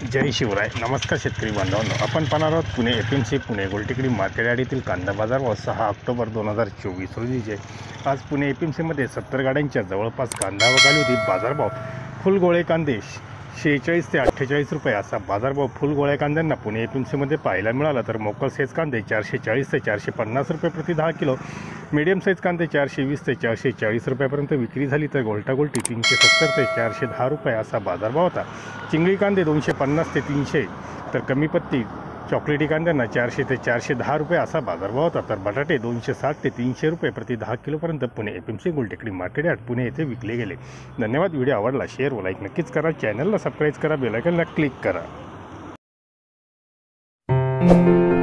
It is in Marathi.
जय शिवराय. नमस्कार शेतकरी बांधवांनो, आपण पाहणार आहोत पुणे एपीएमसी पुणे गोलटेकडी मार्केट यार्डातील कांदा बाजार व 6 ऑक्टोबर 2024 रोजीचे. आज पुणे एपीएमसीमध्ये 70 गाड्यांच्या जवळपास कांदा आवक आली होती. बाजारभाव फुलगोळे कांदे 46 ते 48 रुपये असा बाजारभाव फुलगोळ्या कांद्यांना पुणे एपीएमसीमध्ये पाहायला मिळाला. तर मोकल साईज कांदे 440 ते 450 रुपये प्रति 10 किलो, मीडियम साईज कांदे 420 ते 440 रुपयापर्यंत विक्री झाली. तर गोल्टी 370 ते 410 रुपये असा बाजारभाव होता. चिंगळी कांदे 250 ते 300, तर कमी पत्ती चॉकलेटी कांद्यांना 400 ते 410 रुपये असा बाजारभाव होता. तर बटाटे 260 ते 300 रुपये प्रति 10 किलोपर्यंत Pune APMC Gultekdi market yard Pune येथे विकले गेले. धन्यवाद. व्हिडिओ आवडला शेअर व लाईक नक्कीच करा. चॅनलला सबस्क्राईब करा, बेल आयकॉनला क्लिक करा.